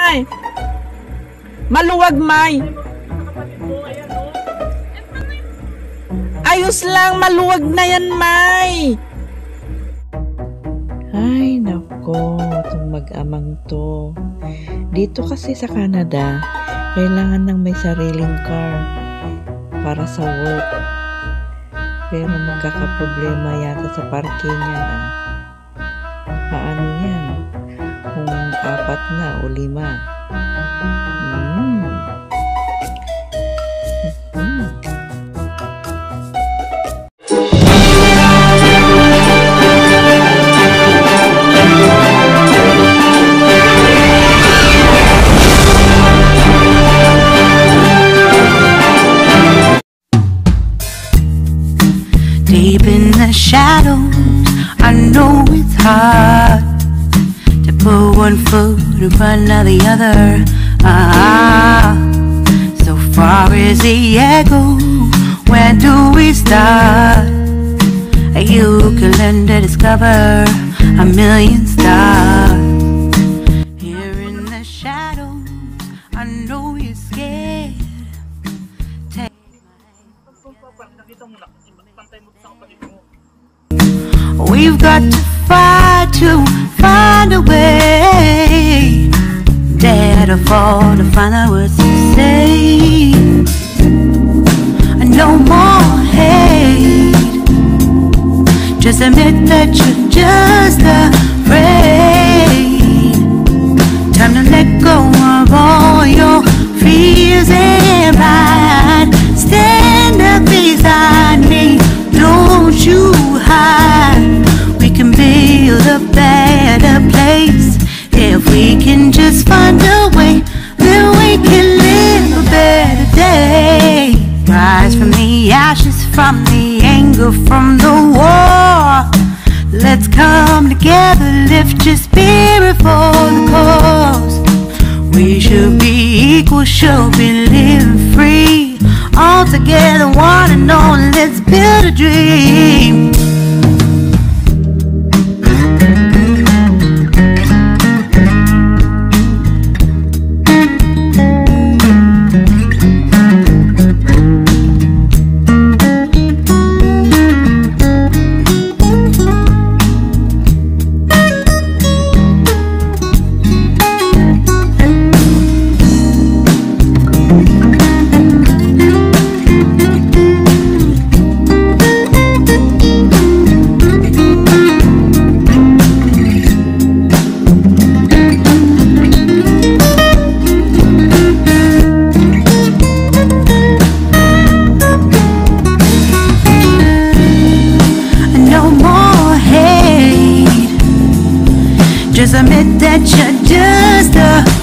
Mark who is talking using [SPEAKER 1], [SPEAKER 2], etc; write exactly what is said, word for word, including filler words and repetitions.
[SPEAKER 1] May. Maluwag, May. Ayos lang, maluwag na yan, May. Ay, nako, itong mag-amang to. Dito kasi sa Canada, kailangan ng may sariling car para sa work. Pero magkakaproblema yata sa parking yan, ah. Paano yan? Kung apat na o lima. Hmm. Hmm.
[SPEAKER 2] Deep in the shadows, I know it's hard to put one foot in front of the other. Ah, so far as the echo, where do we start? You can learn to discover a million stars. Here in the shadows, I know you're scared. Take We've got to fight to find a way. Dare to fall to find out what to say. No more hate. Just admit that you're just afraid. Time to let go of all your fears and pride. Stand up beside me, don't you hide. We can build a better place. If we can just find a way, then we can live a better day. Rise from the ashes, from the anger, from the war. Let's come together, lift your spirit for the cause. We should be equal, should be living free. All together, one and all, let's build a dream. Just admit that you're just a